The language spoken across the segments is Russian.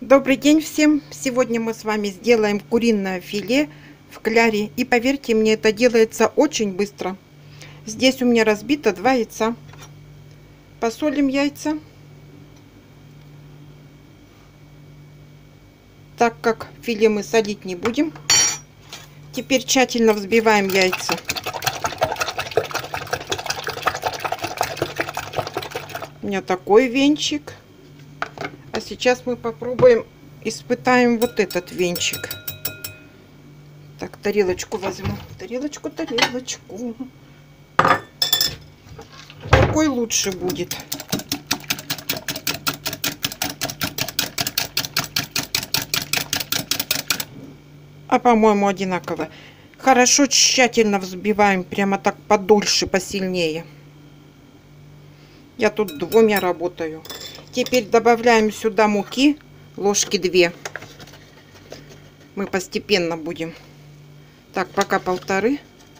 Добрый день всем! Сегодня мы с вами сделаем куриное филе в кляре. И поверьте мне, это делается очень быстро. Здесь у меня разбито 2 яйца. Посолим яйца. Так как филе мы солить не будем. Теперь тщательно взбиваем яйца. У меня такой венчик. А сейчас мы попробуем, испытаем вот этот венчик. Так, тарелочку возьму. Тарелочку. Какой лучше будет? А по-моему одинаково. Хорошо, тщательно взбиваем. Прямо так подольше, посильнее. Я тут 2 работаю. Теперь добавляем сюда муки. Ложки 2. Мы постепенно будем. Так, пока 1,5.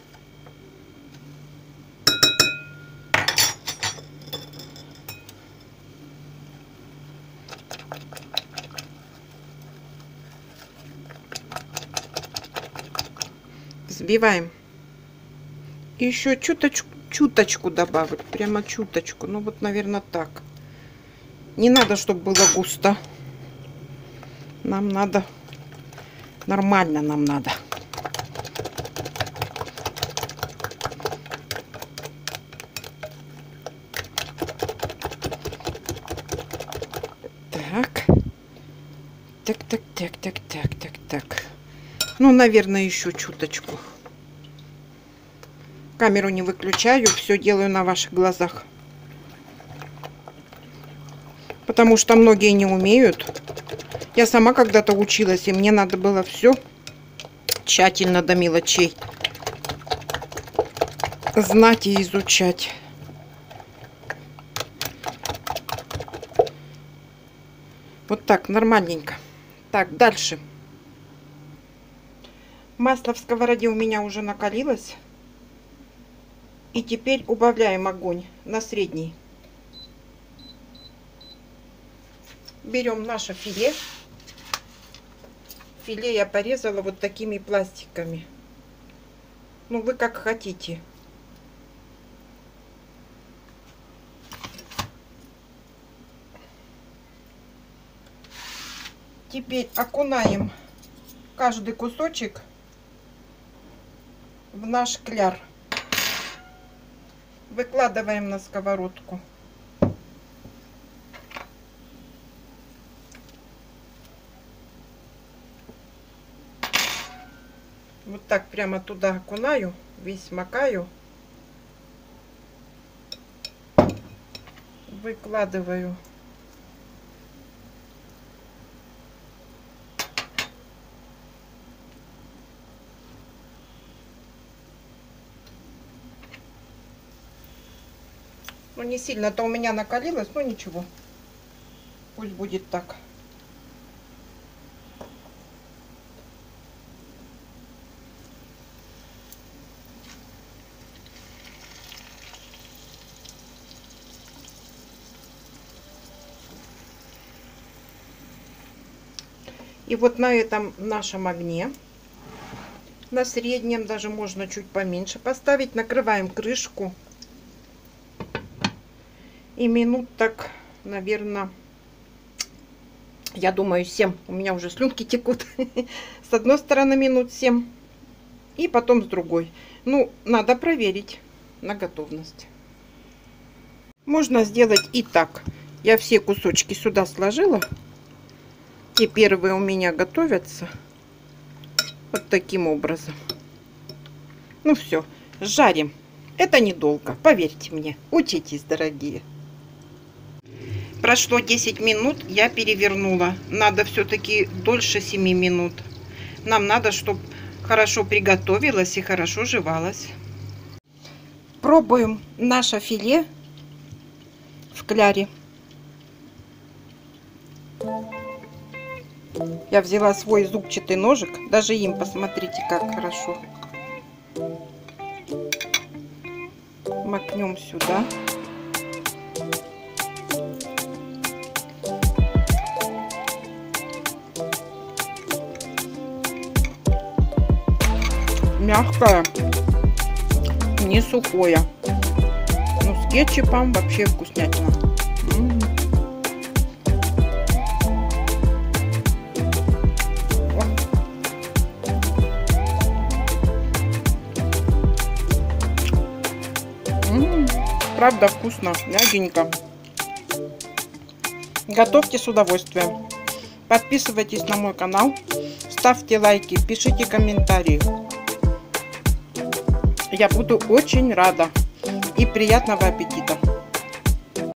Взбиваем. И еще чуточку добавить. Прямо чуточку. Ну вот, наверное, так. Не надо, чтобы было густо. Нам надо... Нормально нам надо. Так. Ну, наверное, еще чуточку. Камеру не выключаю, все делаю на ваших глазах. Потому что многие не умеют. Я сама когда-то училась, и мне надо было все тщательно до мелочей знать и изучать. Вот так, нормальненько. Так, дальше. Масло в сковороде у меня уже накалилось. И теперь убавляем огонь на средний. Берем наше филе. Филе я порезала вот такими пластиками. Ну, вы как хотите. Теперь окунаем каждый кусочек в наш кляр. Выкладываем на сковородку. Вот так прямо туда окунаю, весь макаю. Выкладываю. Ну, не сильно-то у меня накалилось, но ничего. Пусть будет так. И вот на этом нашем огне, на среднем, даже можно чуть поменьше поставить, накрываем крышку. И минут так, наверное, я думаю, 7. У меня уже слюнки текут. С одной стороны минут 7. И потом с другой. Ну, надо проверить на готовность. Можно сделать и так. Я все кусочки сюда сложила. Те первые у меня готовятся. Вот таким образом. Ну все, жарим. Это недолго, поверьте мне. Учитесь, дорогие. Прошло 10 минут, я перевернула. Надо все-таки дольше 7 минут. Нам надо, чтобы хорошо приготовилось и хорошо жевалось. Пробуем наше филе в кляре. Я взяла свой зубчатый ножик. Даже им посмотрите, как хорошо. Макнем сюда. Мягкое, не сухое. Ну, с кетчупом вообще вкуснятина. Правда вкусно, мягенько. Готовьте с удовольствием. Подписывайтесь на мой канал, ставьте лайки, пишите комментарии. Я буду очень рада. И приятного аппетита!